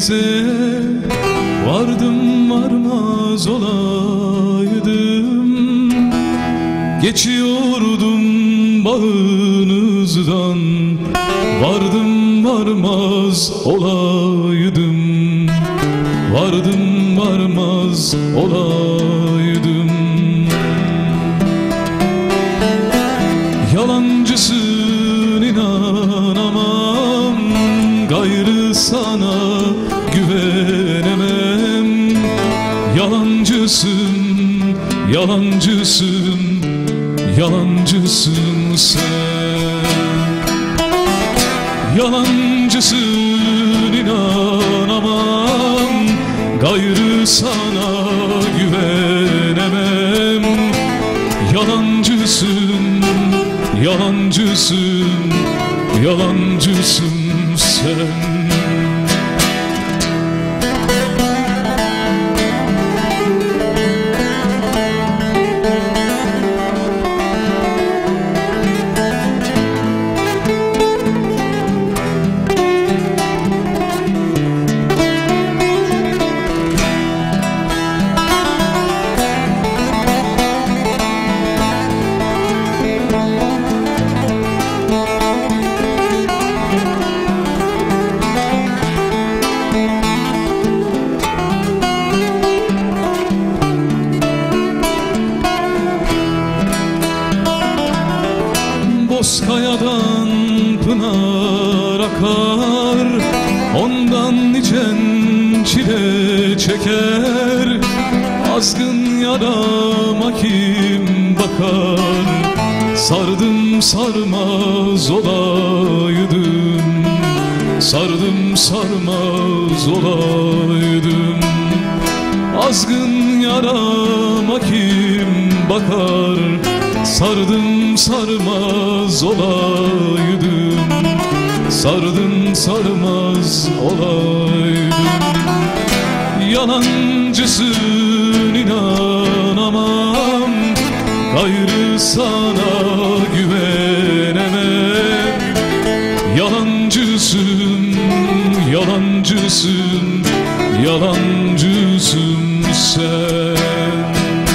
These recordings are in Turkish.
denize vardım varmaz olaydım. Geçiyordum bağınızdan, vardım varmaz olaydım. Vardım varmaz olaydım. Yalancısın inanamam, gayrı sana güvenemem. Yalancısın, yalancısın, yalancısın sen. Yalancısın inanamam, gayrı sana güvenemem. Yalancısın, yalancısın, yalancısın sen. Bozkayadan pınar akar, ondan nicen çile çeker. Azgın yarama kim bakar? Sardım sarmaz olaydım, sardım sarmaz olaydım. Azgın yarama kim bakar? Sardım sarmaz olaydım, sardım sarmaz olaydım. Yalancısın inanamam, gayrı sana güvenemem. Yalancısın, yalancısın, yalancısın sen.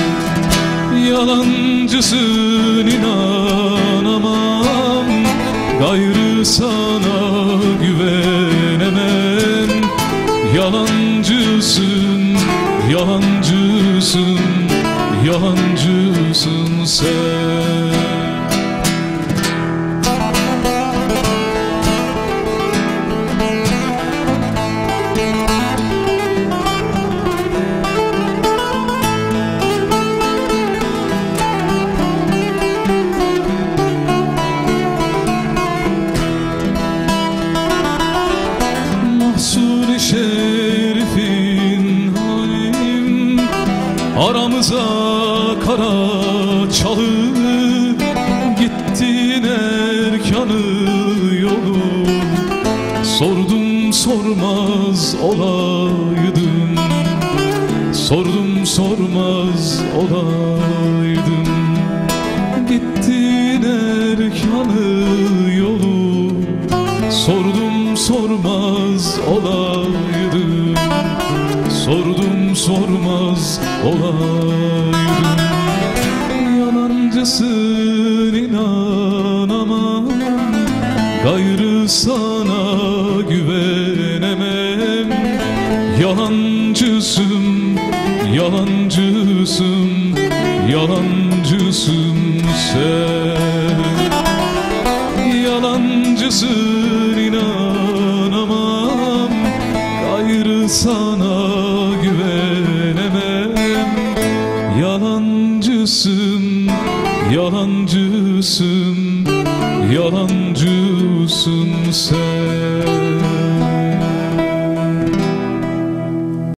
Yalancısın inanamam, gayrı sana güvenemem. Yalancısın, yalancısın, yalancısın sen. Mahsur-i şerifin halim, aramıza kara çalı. Gittin erkanı yolu, sordum sormaz olaydım, sordum sormaz olaydım. Gittin erkanı yolu, sordum sormaz olaydım, sordum sormaz olaydım. Yalancısın inanamam, gayrı sana güvenemem. Yalancısın, yalancısın, yalancısın sen. Yalancısın inanamam, gayrı sana güvenemem. Yalancısın, yalancısın, yalancısın sen.